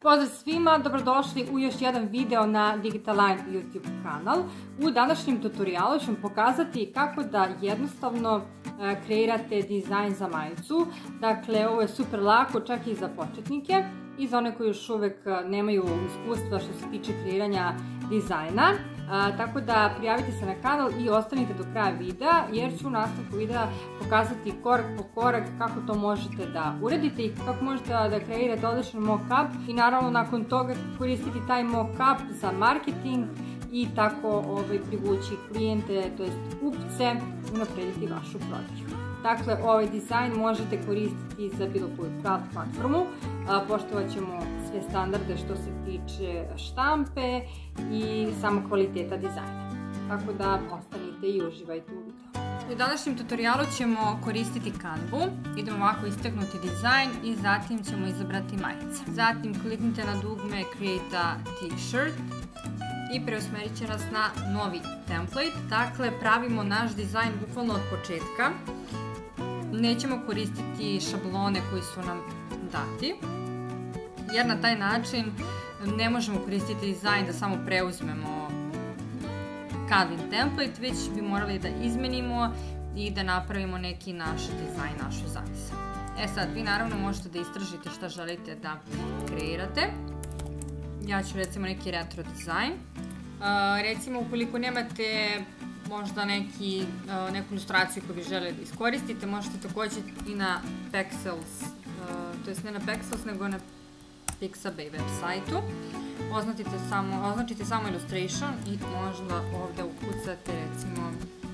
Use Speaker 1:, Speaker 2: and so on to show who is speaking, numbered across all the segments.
Speaker 1: Pozdrav svima, dobrodošli u još jedan video na Digital Line YouTube kanal. U današnjem tutorialu ću vam pokazati kako da jednostavno kreirate dizajn za majicu. Dakle, ovo je super lako, čak i za početnike i za one koji još uvek nemaju iskustva što se tiče kreiranja dizajna. Tako da prijavite se na kanal i ostanite do kraja videa jer ću u nastavku videa pokazati korak po korak kako to možete da uradite i kako možete da kreirate odličan mock-up i naravno nakon toga koristiti taj mock-up za marketing i tako privući klijente, to jest kupce, unaprediti vašu prodaju. Dakle, ovaj dizajn možete koristiti za bilo koju platformu, poštovat ćemo sve standarde što se tiče štampe i samo kvaliteta dizajna. Tako da ostanite i uživajte u videu. U današnjem tutorialu ćemo koristiti Canvu, idemo ovako istaknuti dizajn i zatim ćemo izabrati majice. Zatim kliknite na dugme Create a T-shirt i preusmerit će nas na novi template. Dakle, pravimo naš dizajn bukvalno od početka. Nećemo koristiti šablone koji su nam dati, jer na taj način ne možemo koristiti dizajn da samo preuzmemo Canvin template, već bi morali da izmenimo i da napravimo neki naš dizajn, našu zamisao. Sad, vi naravno možete da istražite šta želite da kreirate. Ja ću recimo neki retro dizajn. Recimo, ukoliko nemate možda neku ilustraciju koju vi želite da iskoristite, možete također i na Pexels, to jest ne na Pexels, nego na Pixabay web sajtu. Označite samo illustration i možda ovdje ukucate recimo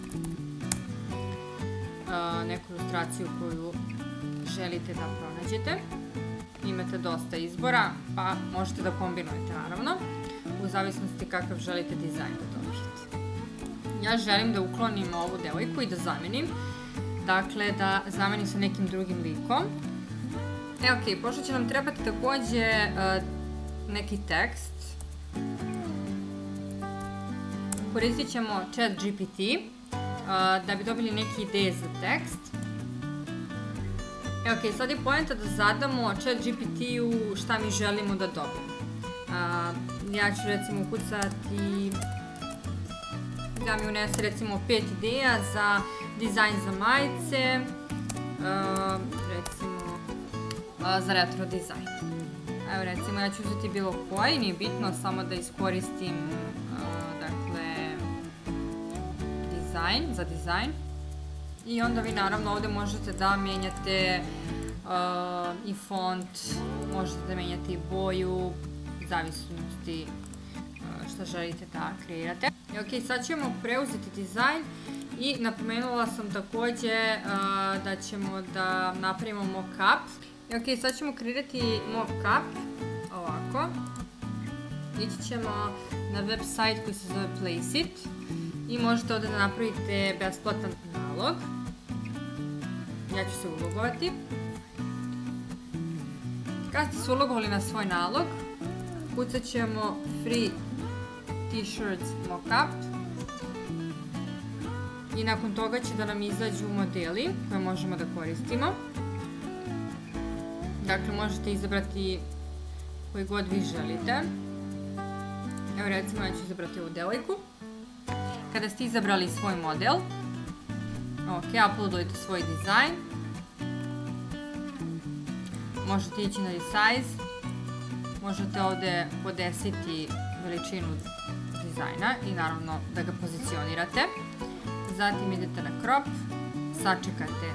Speaker 1: neku ilustraciju koju želite da pronađete. Imate dosta izbora, pa možete da kombinujete naravno, u zavisnosti kakav želite dizajn da dobijete. Ja želim da uklonim ovu devojku i da zamenim, dakle da zamenim sa nekim drugim likom. Ok, pošto će nam trebati također neki tekst, koristit ćemo ChatGPT da bi dobili neke ideje za tekst. Ok, sad je poenta da zadamo ChatGPT-u šta mi želimo da dobijemo. Ja ću recimo ukucati da mi unese recimo 5 ideja za dizajn za majice, recimo za retro dizajn. Evo recimo ja ću uzeti bilo koji, nije bitno, samo da iskoristim dakle dizajn, za dizajn. I onda vi naravno ovdje možete da mijenjate i font, možete da mijenjate i boju, u zavisnosti šta želite da kreirate. Ok, sad ćemo preuzeti dizajn i napomenula sam također da ćemo da napravimo mock-up. Ok, sad ćemo kreirati mock-up ovako. Ići ćemo na web sajt koji se zove Placeit i možete ovdje da napravite besplatan nalog. Ja ću se ulogovati. Kad ste se ulogovali na svoj nalog, kucat ćemo free t-shirts mock-up i nakon toga će da nam izađu modeli koje možemo da koristimo. Dakle, možete izabrati koji god vi želite. Evo recimo ja ću izabrati ovu devojku. Kada ste izabrali svoj model, ok, uploadujete svoj dizajn. Možete ići na resize. Možete ovdje podesiti veličinu dizajna i naravno da ga pozicionirate. Zatim idete na crop, sačekate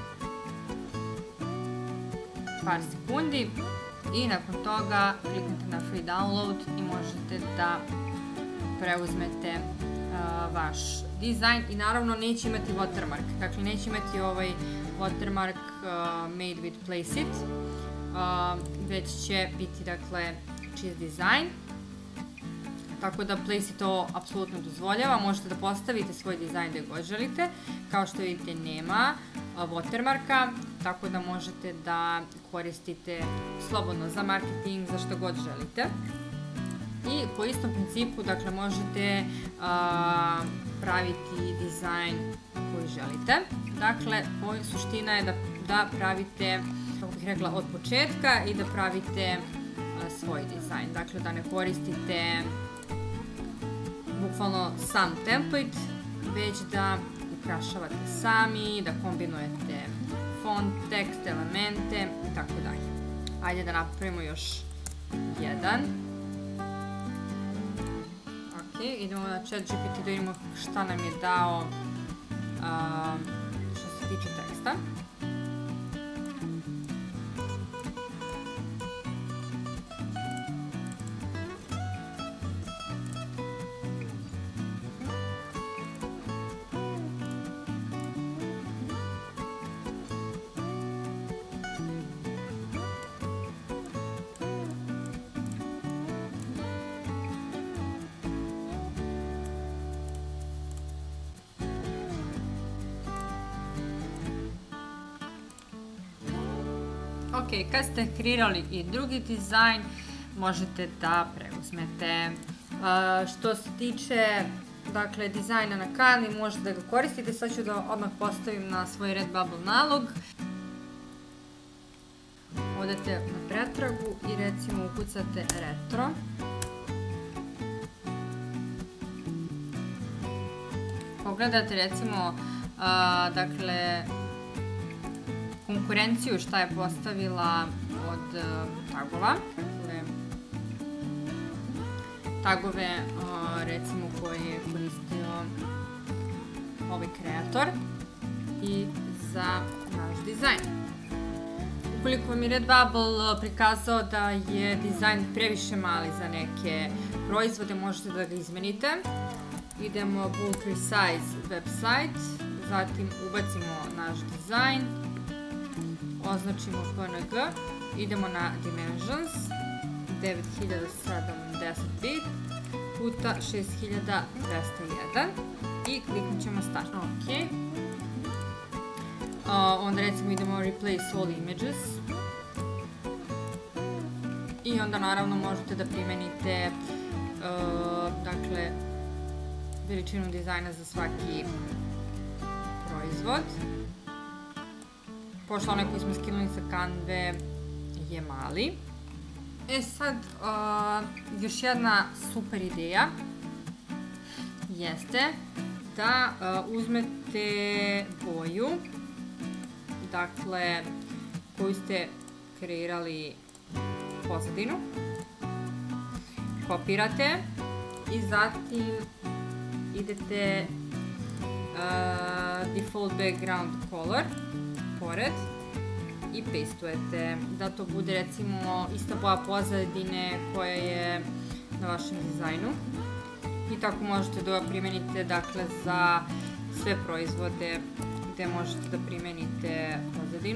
Speaker 1: par sekundi i nakon toga kliknete na free download i možete da preuzmete vaš dizajn i naravno neće imati watermark, dakle neće imati ovaj watermark made with Placeit, već će biti dakle čist dizajn. Tako da Placeit to apsolutno dozvoljava, možete da postavite svoj dizajn gdje god želite. Kao što vidite nema watermarka, tako da možete da koristite slobodno za marketing, za što god želite. I po istom principu, dakle, možete praviti dizajn koji želite. Dakle, suština je da pravite, kako bih rekla, od početka i da pravite svoj dizajn. Dakle, da ne koristite bukvalno sam template, već da ukrašavate sami, da kombinujete font, tekst, elemente i tako dalje. Ajde da napravimo još jedan. Ok, idemo na ChatGPT da vidimo šta nam je dao što se tiče teksta. Ok, kad ste kreirali i drugi dizajn, možete da preuzmete. Što se tiče dizajna na Canvi, možete da ga koristite. Sad ću da odmah postavim na svoj Redbubble nalog. Odete na pretragu i recimo ukucate retro. Pogledate recimo konkurenciju šta je postavila od tagova. Tagove recimo koje je koristio ovaj kreator i za naš dizajn. Ukoliko vam je Redbubble prikazao da je dizajn previše mali za neke proizvode, možete da ga izmenite. Idemo bulk resize website, zatim ubacimo naš dizajn, označimo PNG, idemo na Dimensions, 9070 bit puta 6201 i kliknut ćemo Start. Ok. Onda recimo idemo Replace all images i onda naravno možete da primenite veličinu dizajna za svaki proizvod. Pošto onaj koji smo skinuli sa Canve je mali. Sad, još jedna super ideja jeste da uzmete boju, koju ste kreirali pozadinu, kopirate i zatim idete default background color pored i pastujete, da to bude recimo ista boja pozadine koja je na vašem dizajnu i tako možete da primenite za sve proizvode gde možete da primenite pozadinu.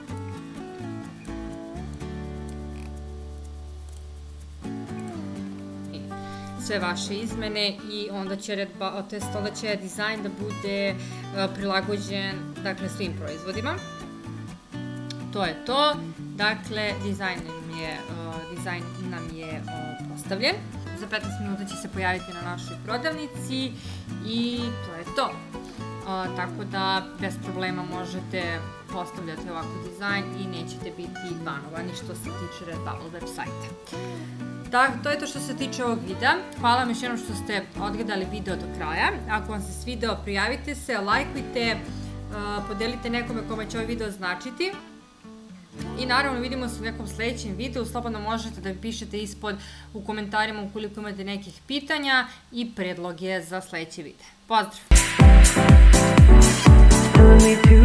Speaker 1: Sve vaše izmene i onda će dizajn da bude prilagođen svim proizvodima. To je to. Dakle, dizajn nam je postavljen. Za 15 minuta će se pojaviti na našoj prodavnici i to je to. Tako da bez problema možete postavljati ovakav dizajn i nećete biti banovani što se tiče Redbubble web sajta. To je to što se tiče ovog videa. Hvala vam još jednom što ste odgledali video do kraja. Ako vam se svideo, prijavite se, lajkujte, podelite nekome kome će ovaj video značiti. I naravno vidimo se u nekom sledećem videu. Slobodno možete da mi pišete ispod u komentarima ukoliko imate nekih pitanja i predloge za sledeće videe. Pozdrav!